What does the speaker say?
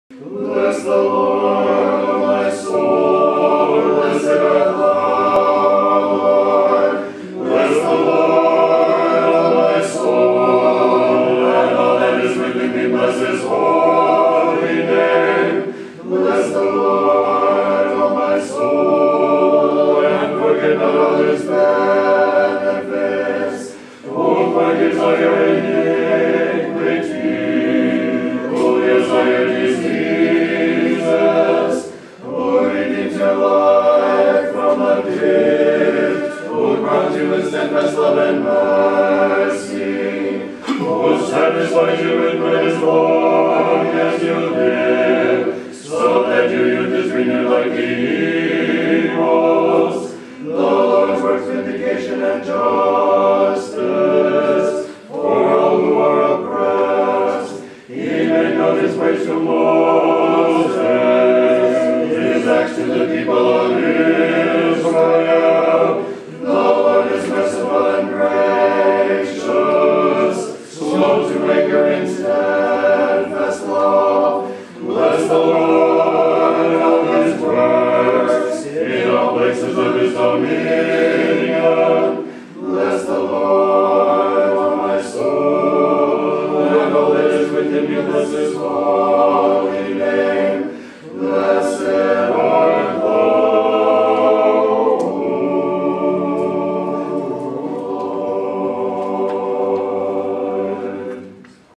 Bless the Lord, O my soul, blessed art thou, Lord. Bless the Lord, O my soul, and all that is within me, bless his holy name. Bless the Lord, O my soul, and forget not all his benefits, who forgives all your iniquity, who heals all your diseases, who redeems your life from the pit, who crowns you with steadfast love and mercy, who satisfies you with good as long as you live, so that your youth is renewed like the eagles. The Lord works vindication and justice for all who are oppressed. He made known his ways to Moses, his acts to the people of Israel. The Lord is merciful and gracious, slow to anger and steadfast love. Bless the Lord, all his works, in all places of his dominion.